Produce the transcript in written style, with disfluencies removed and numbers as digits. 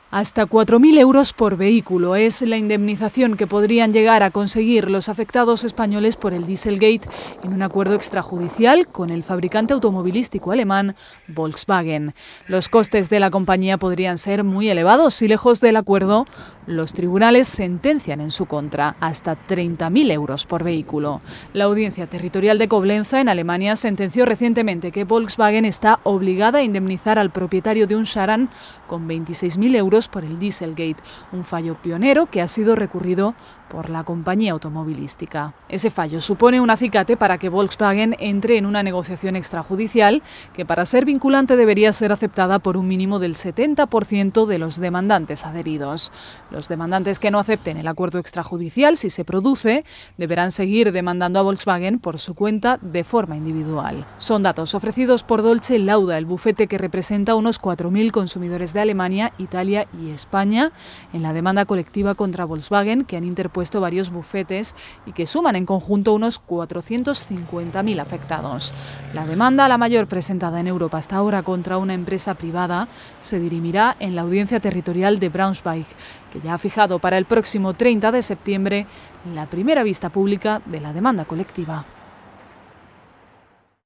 Hasta 4.000 euros por vehículo es la indemnización que podrían llegar a conseguir los afectados españoles por el Dieselgate en un acuerdo extrajudicial con el fabricante automovilístico alemán Volkswagen. Los costes de la compañía podrían ser muy elevados y, lejos del acuerdo, los tribunales sentencian en su contra hasta 30.000 euros por vehículo. La Audiencia Territorial de Koblenza, en Alemania, sentenció recientemente que Volkswagen está obligada a indemnizar al propietario de un Charan con 26.000 euros por el Dieselgate, un fallo pionero que ha sido recurrido por la compañía automovilística. Ese fallo supone un acicate para que Volkswagen entre en una negociación extrajudicial que, para ser vinculante, debería ser aceptada por un mínimo del 70% de los demandantes adheridos. Los demandantes que no acepten el acuerdo extrajudicial, si se produce, deberán seguir demandando a Volkswagen por su cuenta de forma individual. Son datos ofrecidos por Dolce Lauda, el bufete que representa a unos 4.000 consumidores de Alemania, Italia y España en la demanda colectiva contra Volkswagen, que han interpuesto varios bufetes y que suman en conjunto unos 450.000 afectados. La demanda, la mayor presentada en Europa hasta ahora contra una empresa privada, se dirimirá en la Audiencia Territorial de Braunschweig, que ya ha fijado para el próximo 30 de septiembre la primera vista pública de la demanda colectiva.